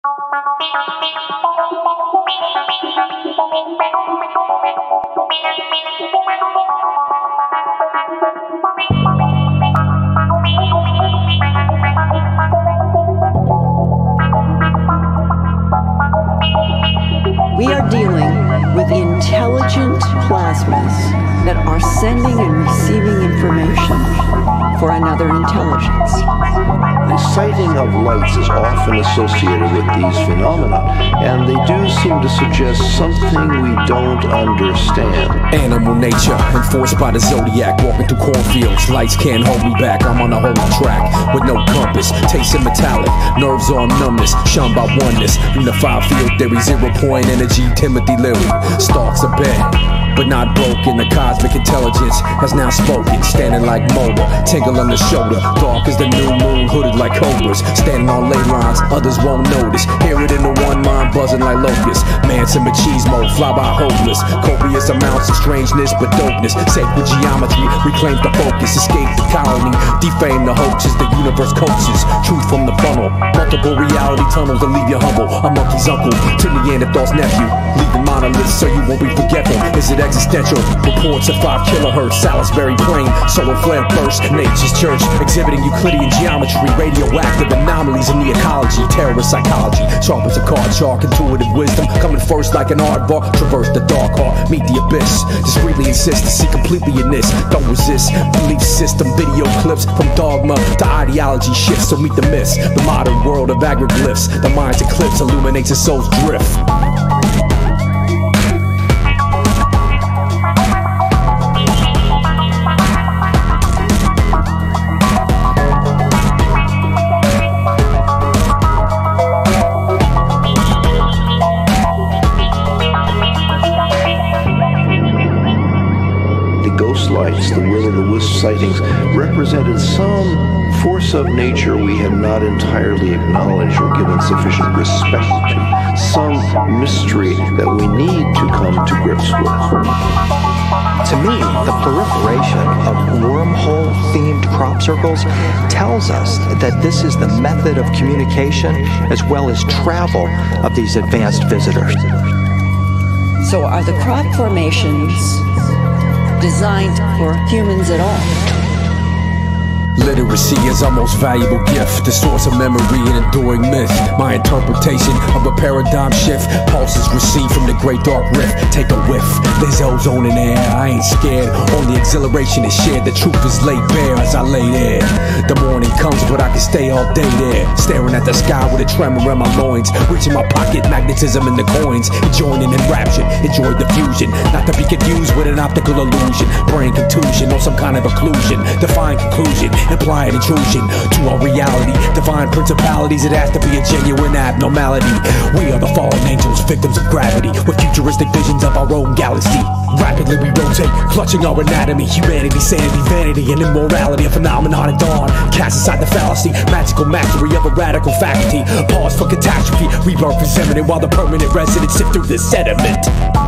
We are dealing with intelligent plasmas that are sending and receiving information for another intelligence. The sighting of lights is often associated with these phenomena, and they do seem to suggest something we don't understand. Animal nature, enforced by the zodiac, walking through cornfields. Lights can't hold me back, I'm on a holy track with no compass, tasting metallic, nerves on numbness, shunned by oneness. Unified field theory, 0-point energy, Timothy Leary stalks a bed, but not broken. The cosmic intelligence has now spoken, standing like Moda, tingle on the shoulder, dark as the new moon, hooded like cobras, standing on ley lines, others won't notice. Hear it in the one mind, buzzing like locusts. Manson machismo, fly by hopeless, copious amounts of strangeness but dopeness. Sacred geometry reclaims the focus, escape the colony, defame the hoaxes. The universe coaches truth from the funnel, multiple reality tunnels that leave you humble. A monkey's uncle to Neanderthal's nephew, leaving monoliths so you won't be forgetful. Is it existential? Reports of 5 kilohertz, Salisbury plain, solar flare burst, nature's church, exhibiting Euclidean geometry, radioactive anomalies in the ecology, terrorist psychology, sharp as a card shark, intuitive wisdom, coming first like an aardvark, traverse the dark heart, meet the abyss, discreetly insist to see completely in this, don't resist, belief system, video clips, from dogma to ideology shifts, so meet the myths, the modern world of agroglyphs, the mind's eclipse illuminates the soul's drift. Lights, the will-o'-the-wisp sightings represented some force of nature we had not entirely acknowledged or given sufficient respect to, some mystery that we need to come to grips with. To me, the proliferation of wormhole-themed crop circles tells us that this is the method of communication as well as travel of these advanced visitors. So are the crop formations designed for humans at all? Literacy is our most valuable gift, the source of memory and enduring myth. My interpretation of a paradigm shift, pulses received from the great dark rift. Take a whiff, there's ozone in the air, I ain't scared. Only exhilaration is shared, the truth is laid bare as I lay there. The morning comes but I can stay all day there, staring at the sky with a tremor in my loins, reaching my pocket, magnetism in the coins, joining enraptured, enjoy the fusion, not to be confused with an optical illusion, brain contusion or some kind of occlusion, define conclusion, implying intrusion to our reality, divine principalities. It has to be a genuine abnormality. We are the fallen angels, victims of gravity, with futuristic visions of our own galaxy. Rapidly we rotate, clutching our anatomy, humanity, sanity, vanity, and immorality, a phenomenon at dawn. Cast aside the fallacy, magical mastery of a radical faculty. Pause for catastrophe, rebirth is imminent, while the permanent residents sift through the sediment.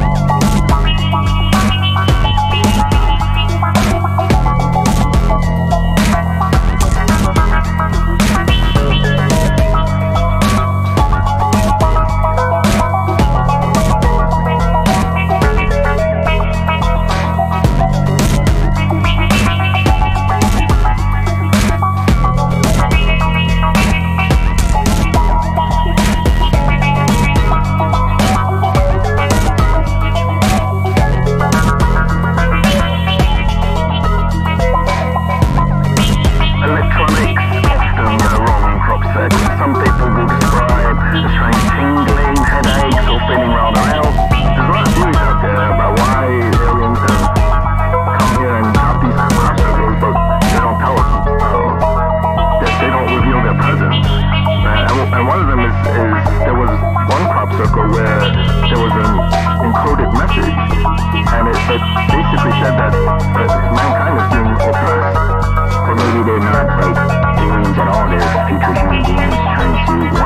basically said that mankind is being oppressed. Or maybe they're not like aliens at all, they're future human beings trying to